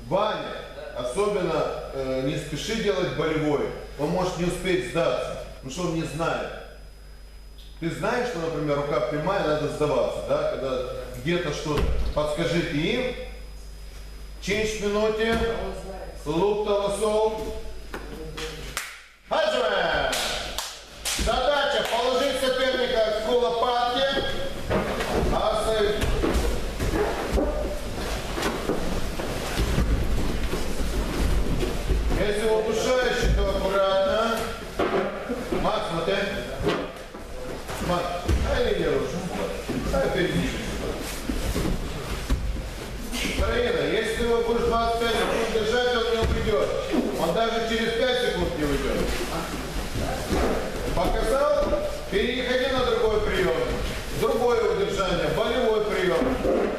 Ваня, особенно не спеши делать болевой, он может не успеть сдаться, потому что он не знает. Ты знаешь, что, например, рука прямая, надо сдаваться, да? Когда где-то что-то, подскажите им. Change минуте. Лук толосол. Хаджме! Задача положить соперника к лопатке. Оставить. Если удушающий, то аккуратно. Макс, смотри. Макс, дай линию руку. Дай впереди. Карина, если ты его будешь 25 секунд держать, он не уйдет. Он даже через 5 секунд не уйдет. Показал? Переходи на другой прием. Другое удержание, болевой прием.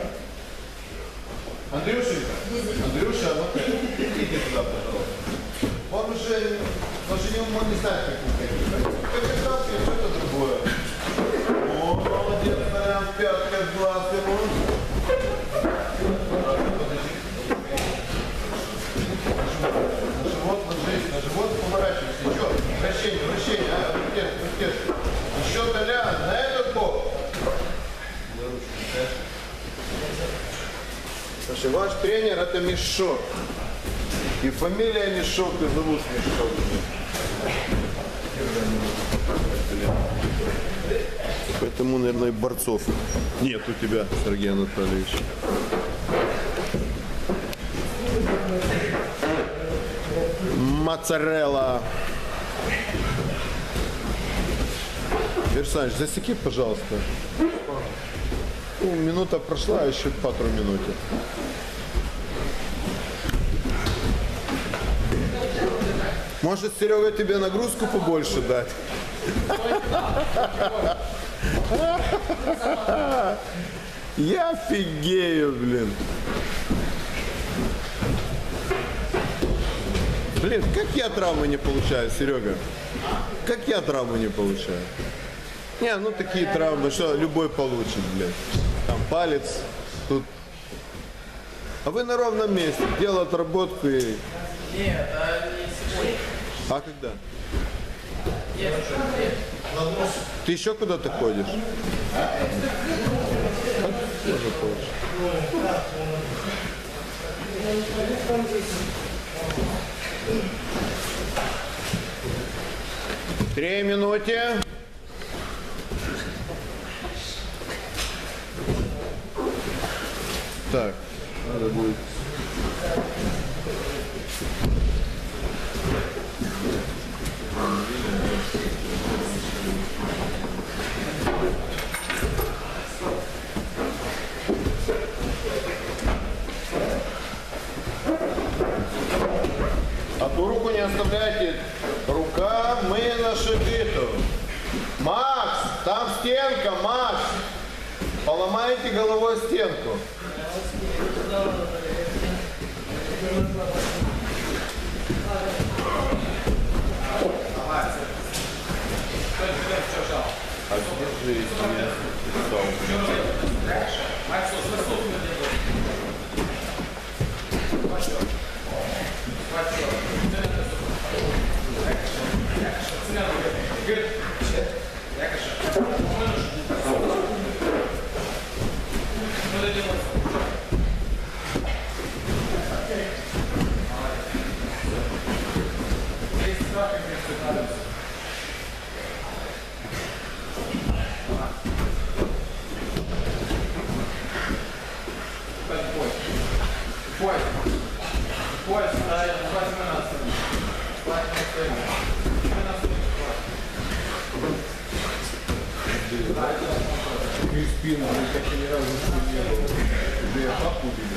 Андрюша, ну идите туда, пожалуйста. Он не знает, как уходить. Показал, что-то другое. О, молодец, прям пятка в глаз ему. На живот поворачивайся. Еще. Вращение. Вертешь. Еще Толян, на этот бок. Слушай, ваш тренер это Мешок. И фамилия Мешок, и зовут Мешок. Поэтому, наверное, и борцов нет у тебя, Сергей Анатольевич. Моцарелла. Версач, засеки, пожалуйста. Минута прошла, еще пару минут. Может, Серега, тебе нагрузку побольше дать? Я офигею, блин. Блин, как я травмы не получаю, Серега? Как я травмы не получаю? Не, ну такие травмы, что любой получит, блин. Там палец, тут. А вы на ровном месте, делал отработку и... Нет, не сегодня. А когда? Нет. Ты еще куда-то ходишь? Тоже получишь. 3 минуты. Так, надо будет. А ту руку не оставляйте. Рука, мы на шипиту. Макс, там стенка, Макс. Поломайте головой стенку. А где же есть у меня Криспин, как ни разу не было. Уже я папу видел.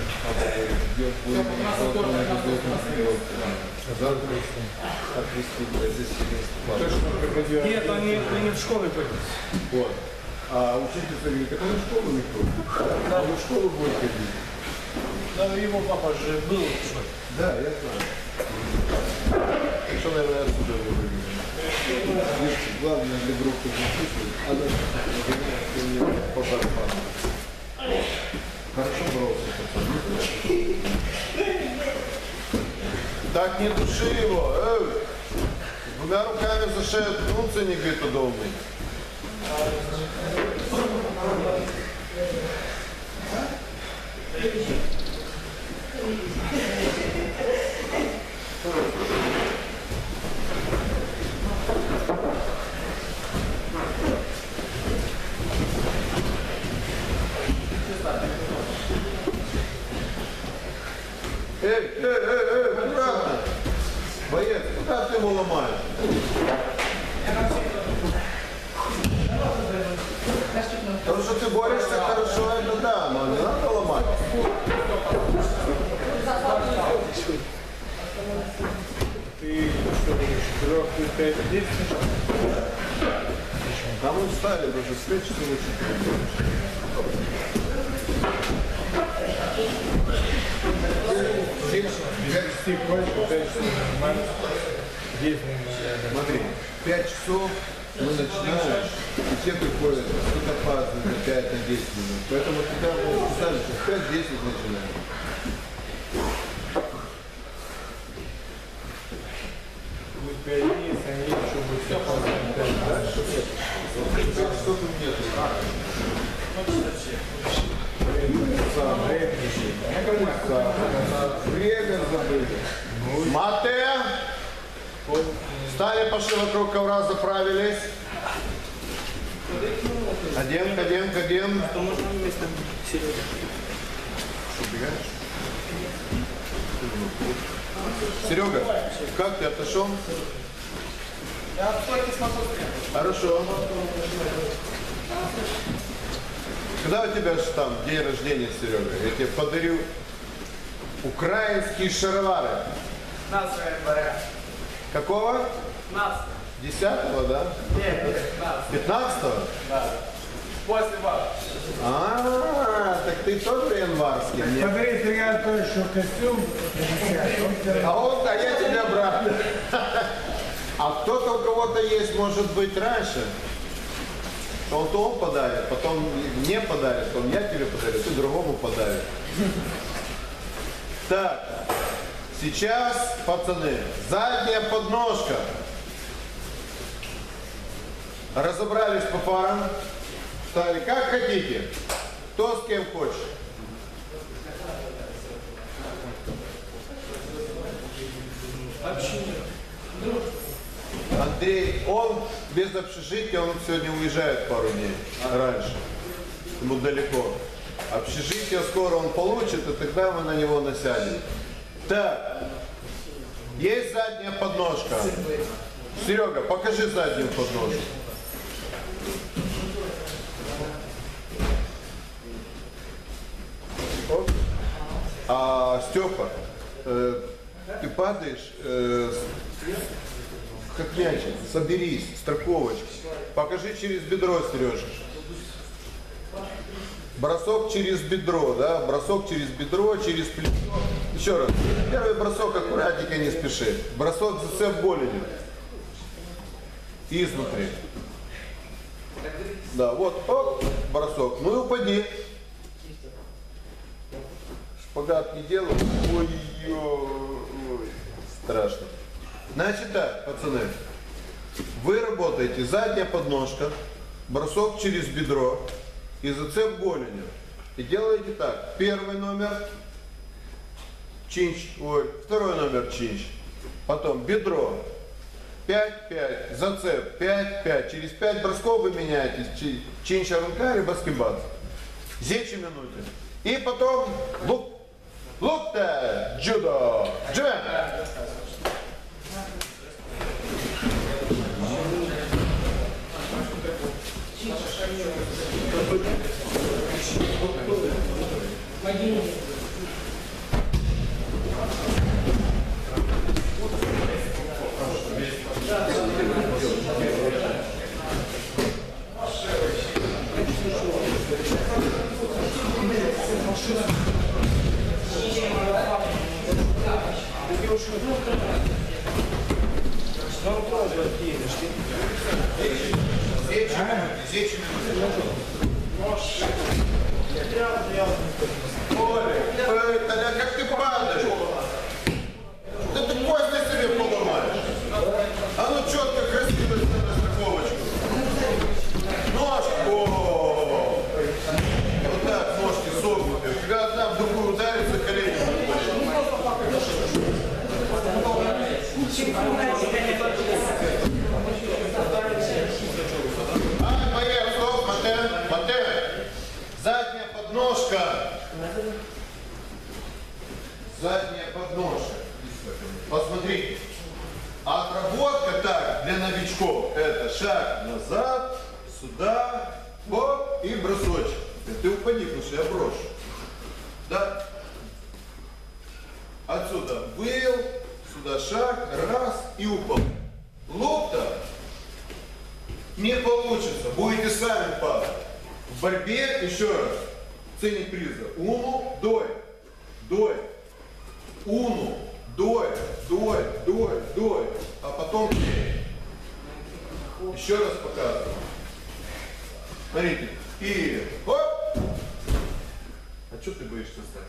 Нет, они в школе ходят. Вот. А учительница говорит, так он в школу не ходит. Да, он в школу будет ходить. Да, его папа же был в школе. Да, я знаю. Что, наверное, отсюда его вывели. Главное для группы записывать, а дальше по барабану. Хорошо боролся, пацан. Так не души его. Двумя руками за шею ткнуться не где-то долбый. Аккуратно. Боец, куда ты его ломаешь? То, что ты борешься хорошо, это да, но не надо ломать. Ты что говоришь, 3, 5, 10? Там мы встали, даже встречи лучше. Ты хочешь, пытаешься нормально. Здесь Смотри, 5 часов мы начинаем, и все приходят, кто-то опаздывает на 5, на 10 минут. Поэтому тогда мы сказали, что в 5-10 начинаем. будет 5 дней, если они еще будут все опаздывать 5 дальше. 5 часов им нет. Время забыли. Мате! Стали, пошли вокруг ковра, заправились. Ходим. Что можно вместо Сереги? Что, бегаешь? Серега, как ты отошел? Я в стойке смотрю. Хорошо. Когда у тебя же там день рождения, Серега? Я тебе подарю украинские шаровары. 15 января. Какого? 15. 10-го, да? Нет, 15. 15-го? Да. После вас. Так ты тоже январский? Нет. Смотри, Сергей Анатольевич, что костюм 50. А я тебе обратно. А кто-то у кого-то есть, может быть, раньше. То он подарит, потом мне подарит, потом я тебе подарю, ты другому подаришь. Так, сейчас, пацаны, задняя подножка. Разобрались по парам. Стали как хотите. Кто с кем хочет. Андрей, он без общежития, он сегодня уезжает пару дней раньше. Ему далеко. Общежитие скоро он получит, и тогда мы на него насядем. Так, есть задняя подножка. Серега, покажи заднюю подножку. Степа, ты падаешь, как мячик, соберись, страховочки. Покажи через бедро, Сережа. Бросок через бедро, да? Бросок через бедро, через плечо. Еще раз. Первый бросок аккуратненько, не спеши. Бросок зацеп голенью. Изнутри. Да, вот, оп, бросок. Ну и упади. Шпагат не делай. Ой-ой-ой. Страшно. Значит так, пацаны. Вы работаете задняя подножка, бросок через бедро и зацеп голенью. И делаете так. Первый номер чинч, второй номер чинч. Потом бедро 5-5, зацеп 5-5. Через 5 бросков вы меняетесь. Чинч арункари, баскетбол. 10 минуты. И потом лукта, джудо, джем. Оля, как ты падаешь? Да ты Поехали, стоп, патен. Задняя подножка. Задняя подножка. Посмотрите. Отработка так для новичков. Это шаг назад, сюда, оп, и бросочек. Ты упади, потому что я брошу. Да? Отсюда выл, сюда шаг, раз и упал. Лоб-то не получится, будете сами падать. В борьбе, еще раз, ценник приза. Уну, дой, дой. Уну, дой, дой, дой, дой. А потом еще раз показываю. Смотрите. И оп. А что ты боишься стать?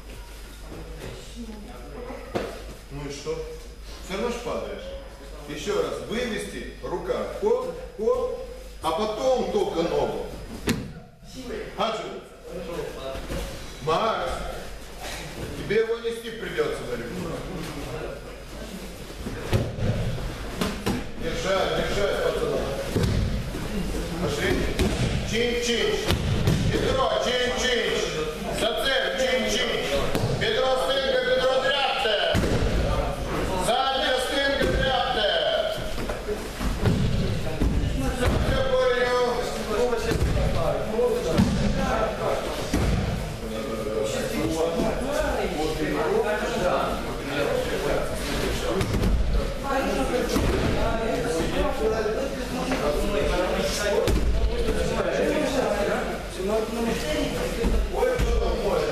Ну и что? Все равно ж падаешь. Еще раз вывести, рука, хоп, хоп, а потом только ногу. Хаджи. Макс, тебе его нести придется, говорю. Держать, пацаны. Пошли. Чин-чинч. Бедро, чин-чинч. Зацеп, чин-чинч. Бедро, стынка, бедро, дряпте. Задняя стынка, дряпте. Все понял. Ой, что там может?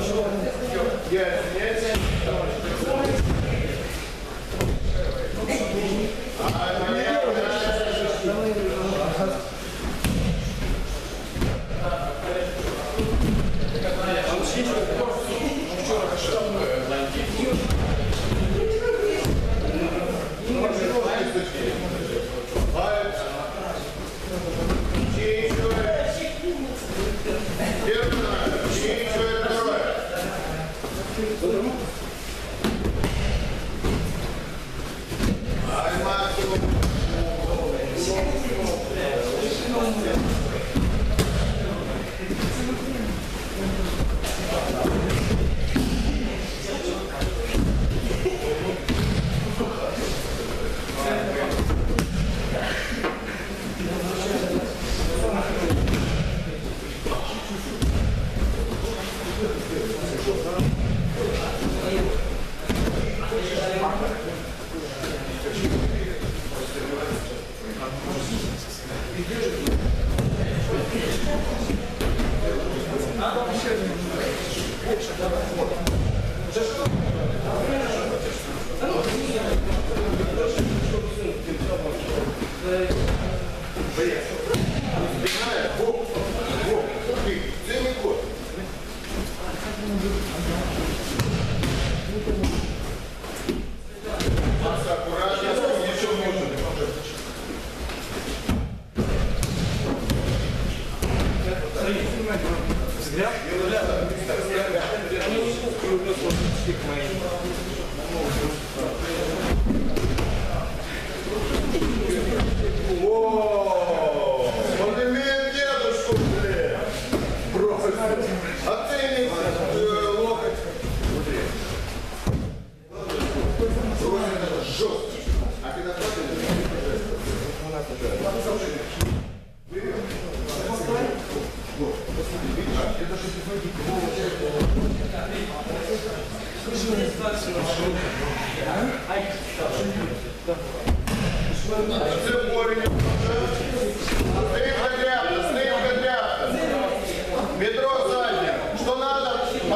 Бедро заднее. Что надо?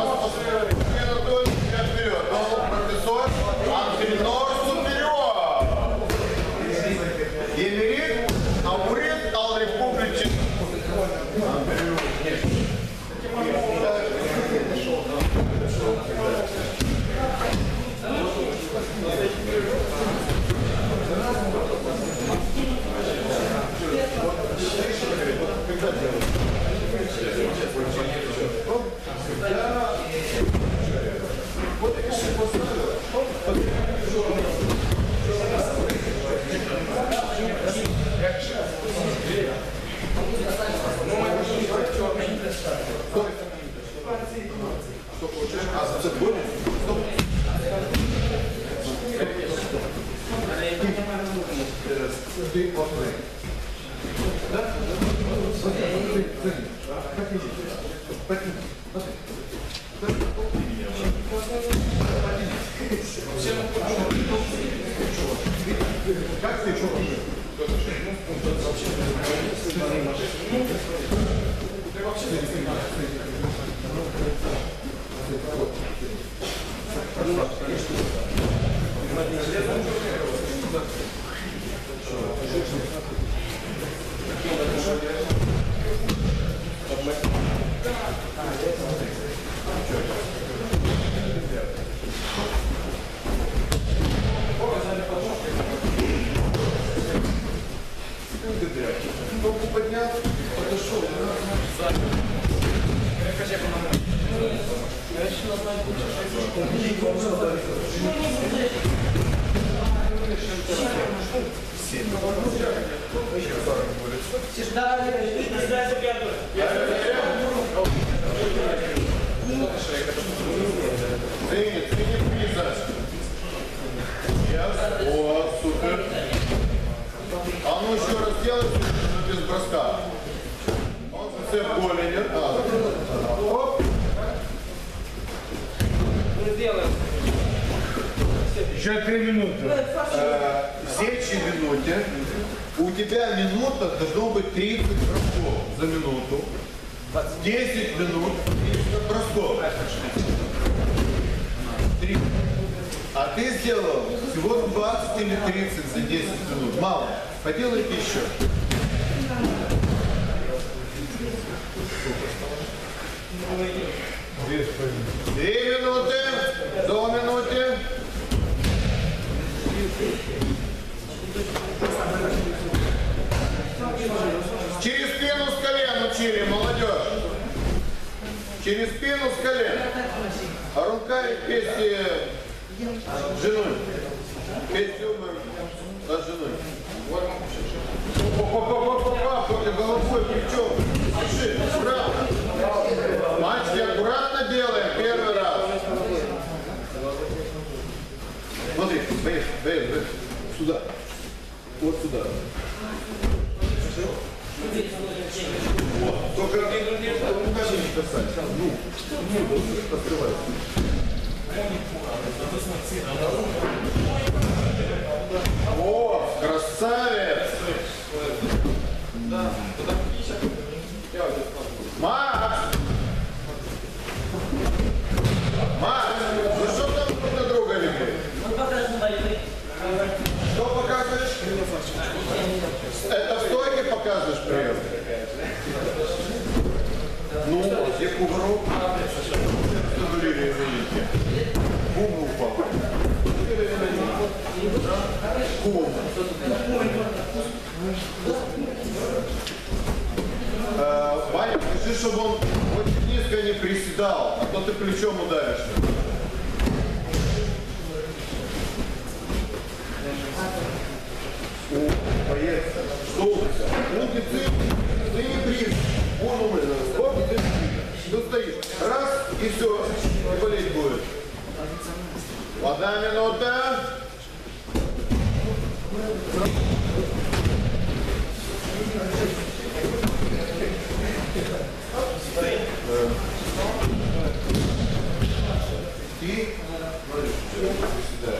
Вперед. Профессор. Антенор супериор. Емерит. Амурит. Алрепубличен. Це более. Стоп. Ты посмотри. Да? Как ты что? Ногу поднял, подошел. О, супер. А ну еще раз делай, но без броска. Он все голени. Оп. Еще 3 минуты. В следующей минуте у тебя минута должно быть 30 бросков за минуту. 10 минут 30 бросков. 30. А ты сделал всего 20 или 30 за 10 минут. Мало. Поделайте еще. 2 минуты. До минуты. Через спину с колен учили, молодежь. Через спину с колен. А рука вместе с женой. Вместе с женой. Только головой, плечом. Слушай, аккуратно. Мальчики, аккуратно делаем первый раз. Смотри, поехали. Сюда. Вот сюда. Вот. Только руками не касайся. Открывай. О, красавец! Макс! Макс, ну что там друг на друга лепит? Что показываешь? Это в стойке показываешь прием? Ну, где кувырок? Бум упал. Бум. Ваня, скажи, чтобы он очень низко не приседал, а то ты плечом ударишь. Поехали. Что у тебя? Руки ты не приедешь. Вон умный. Вот ты стоишь. Раз, и все. И болеть будет. 1 минута. И приседаешь.